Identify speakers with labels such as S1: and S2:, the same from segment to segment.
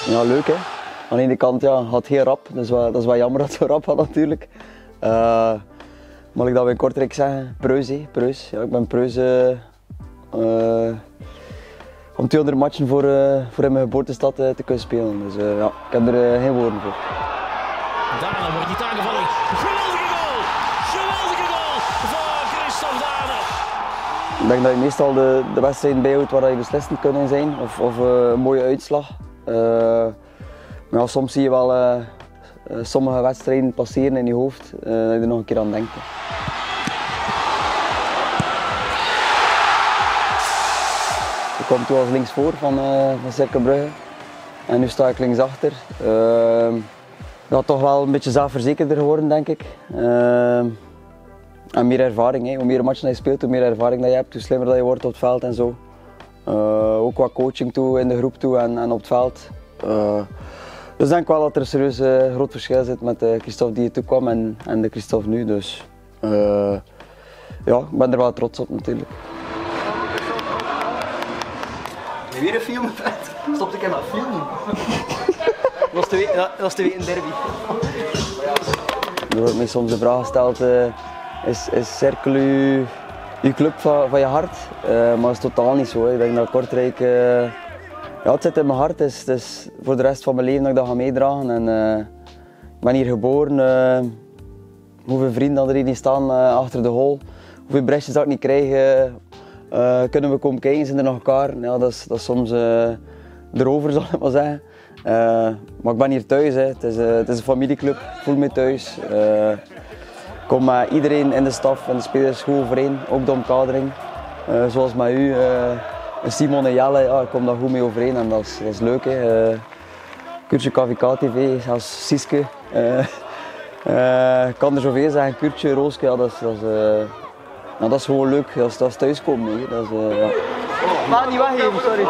S1: Ja, leuk hè. Aan de ene kant ja, had heel rap, dus dat is wel jammer dat het zo rap had natuurlijk. Mag ik dat in Kortrijk zeggen? Preus, hè? Preus. Ja, ik ben Preus om 200 matchen voor in mijn geboortestad te kunnen spelen. Dus ja, ik heb er geen woorden voor.
S2: Dane wordt niet aangevallen. Geweldige goal! Geweldige goal voor Christophe Dane.
S1: Ik denk dat je meestal de wedstrijden bijhoudt waar je beslissend kunnen zijn of een mooie uitslag. Maar ja, soms zie je wel sommige wedstrijden passeren in je hoofd dat je er nog een keer aan denkt. Ik kwam toen als linksvoor van Cercle Brugge en nu sta ik linksachter. Ja, toch wel een beetje zelfverzekerder geworden denk ik. En meer ervaring. Hè. Hoe meer matchen je speelt, hoe meer ervaring dat je hebt, hoe slimmer dat je wordt op het veld en zo. Ook qua coaching toe, in de groep toe en op het veld. Dus ik denk wel dat er een serieus groot verschil zit met de Christophe die toe kwam en de Christophe nu. Dus ja, ik ben er wel trots op natuurlijk.
S3: Weer een film? Stopte ik in dat filmen? Dat was de week een derby.
S1: Er wordt mij soms de vraag gesteld, is Cercle uw club van je hart? Maar dat is totaal niet zo. Hè. Ik denk dat Kortrijk, ja, het zit in mijn hart. Het is voor de rest van mijn leven dat ik dat ga meedragen. En, ik ben hier geboren. Hoeveel vrienden er hier niet staan achter de hol. Hoeveel bresjes dat ik niet krijg. Kunnen we komen kijken, zijn er nog elkaar? Ja, dat is soms erover, zal ik maar zeggen. Maar ik ben hier thuis, hè. Het is een familieclub, ik voel me thuis. Ik kom met iedereen in de staf en de spelers goed overeen, ook de omkadering. Zoals met u, Simon en Jelle, ja, ik kom daar goed mee overeen en dat is leuk. Hè. Kurtje KVK TV, zelfs Siske. Ik kan er zoveel zeggen, Kurtje, Rooske, ja, dat is gewoon leuk, dat is thuiskomen. Hè. Dat is, ja.
S3: Mag niet weggeven, sorry.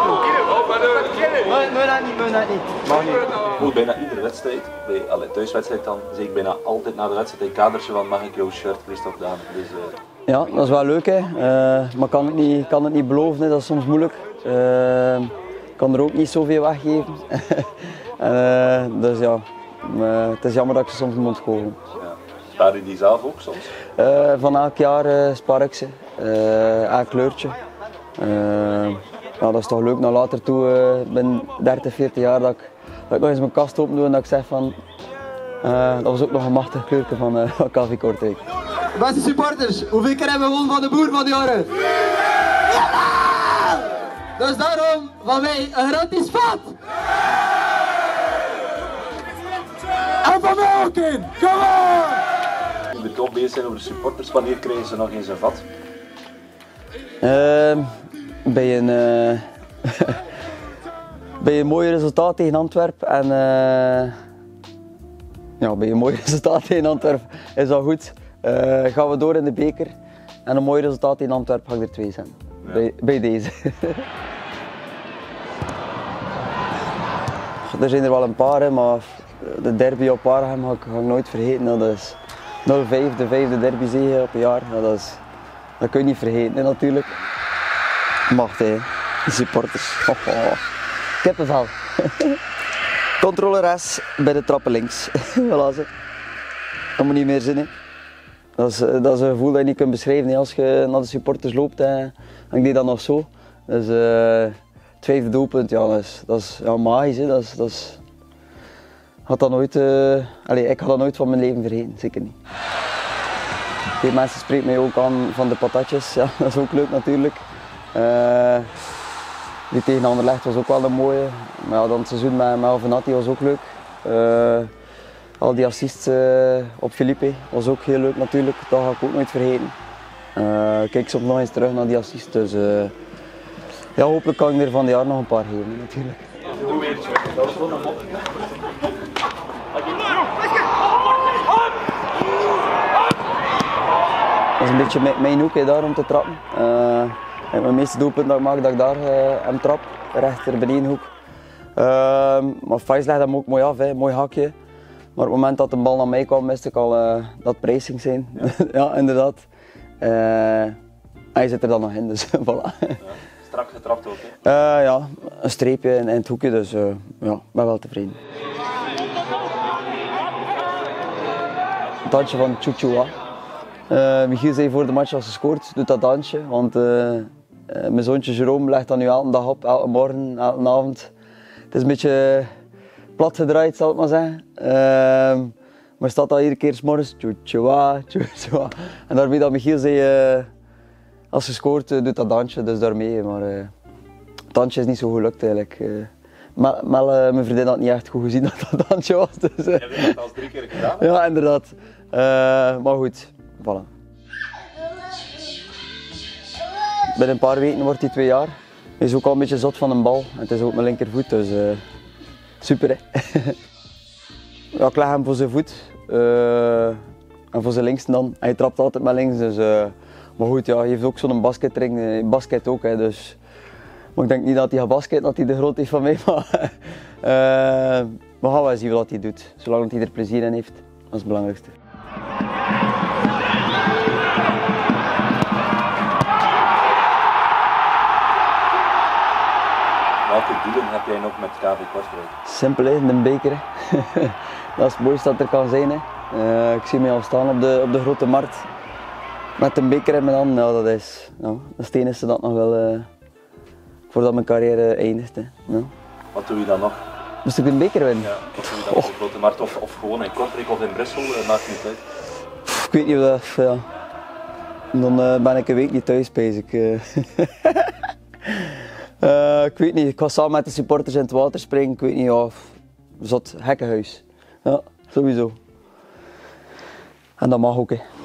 S3: Moet dat niet.
S4: Mag niet. Goed, bijna iedere wedstrijd, bij thuiswedstrijd dan, zeg ik bijna altijd na de wedstrijd een kadertje van mag ik jouw shirt, Christophe Dane. Dus,
S1: ja, dat is wel leuk, hè. Maar kan het niet beloven, hè. Dat is soms moeilijk. Ik kan er ook niet zoveel weggeven. Dus ja, het is jammer dat ik ze soms moet gooien.
S4: ja. Spaar je die zelf ook soms?
S1: Van elk jaar spaar ik ze, elk kleurtje. Ja, dat is toch leuk naar later toe, binnen 30, 40 jaar, dat ik nog eens mijn kast open doe en dat ik zeg van dat was ook nog een machtig kleurtje van KV Kortrijk.
S3: Beste supporters, hoeveel keer hebben we gewonnen van de boer van de jaren? Ja! Dus daarom van mij een gratis vat! En van mij ook in! Kom on!
S4: Je moet toch bezig zijn over de supporters, wanneer krijgen ze nog eens een vat?
S1: Bij een mooi resultaat tegen Antwerpen en ja, bij een mooi resultaat tegen Antwerpen is dat goed. Gaan we door in de beker en een mooi resultaat tegen Antwerpen ga ik er 2 zijn. Ja. Bij deze. Er zijn er wel een paar, hè, maar de derby op Arnhem ga ik nooit vergeten. Dat is 0-5, de 5e derbyzege op een jaar. Ja, dat kun je niet vergeten hè, natuurlijk. Macht hè, de supporters. Kippenvel. Controle S bij de trappen links. Voilà, zo. Dat moet niet meer zin. Hè. Dat is een gevoel dat je niet kunt beschrijven hè. Als je naar de supporters loopt. En ik deed dat nog zo. Dus, het 5e doelpunt, ja, dat is ja, magisch. Hè. Ik ga dat nooit van mijn leven vergeten, zeker niet. Veel mensen spreken mij ook aan van de patatjes, ja, dat is ook leuk natuurlijk. Die tegen Anderlecht was ook wel een mooie, maar ja, dan het seizoen met Alvenatti was ook leuk. Al die assists op Felipe was ook heel leuk natuurlijk, dat ga ik ook nooit vergeten. Kijk soms nog eens terug naar die assists, dus ja, hopelijk kan ik er van de jaar nog een paar geven natuurlijk. Dat is een beetje mijn hoek hè, daar om te trappen. Mijn meeste doelpunt dat ik maak, dat ik daar hem trap, rechter benedenhoek. Maar Faiz legt hem ook mooi af, hè, mooi hakje. Maar op het moment dat de bal naar mij kwam, wist ik al dat pressing zijn. Ja, inderdaad. Hij zit er dan nog in, dus voilà.
S4: Ja. Strak getrapt ook, hè?
S1: Ja, een streepje in het hoekje, dus ja, ik ben wel tevreden. Het dansje van Chuchua. Michiel zei voor de match als ze scoort, doet dat dansje. Want mijn zoontje Jerome legt dat nu elke dag op, elke morgen, elke avond. Het is een beetje plat gedraaid, zal ik maar zeggen. Maar staat dat iedere keer 's morgens, Chuchua, Chuchua. En daarmee dat Michiel zei, als ze scoort, doet dat dansje, dus daarmee. Maar het dansje is niet zo gelukt eigenlijk. Mijn vriendin had niet echt goed gezien dat dat dansje was. Dus,
S4: Je hebt het al 3 keer gedaan?
S1: Ja, inderdaad. Maar goed, voilà. Binnen een paar weken wordt hij 2 jaar. Hij is ook al een beetje zot van een bal. En het is ook mijn linkervoet, dus super hè. Ja, ik leg hem voor zijn voet. En voor zijn linkste dan. Hij trapt altijd met links, dus... maar goed, ja, hij heeft ook zo'n basketring, basket ook, hè, dus... Maar ik denk niet dat hij gaat basketten, dat hij de groot heeft van mij, maar... we gaan wel zien wat hij doet. Zolang hij er plezier in heeft, dat is het belangrijkste.
S4: Welke doelen heb jij nog met KV Kortrijk?
S1: Simpel hè, de beker. Hè. Dat is het mooiste dat er kan zijn. Hè. Ik zie mij al staan op de grote markt. Met een beker in mijn hand, nou, dat is het enige dat nog wel voordat mijn carrière eindigt. Hè. Nou.
S4: Wat doe je dan nog?
S1: Moest ik een beker winnen?
S4: Ja, wat doe je dan op de grote markt of gewoon in Kortrijk of in Brussel? Maakt niet uit.
S1: Ik weet niet of dat, ja. Dan ben ik een week niet thuis, bezig. Ik weet niet, ik was samen met de supporters in het water springen, ik weet niet, ja, zot, gekkenhuis. Ja, sowieso. En dat mag ook, hè.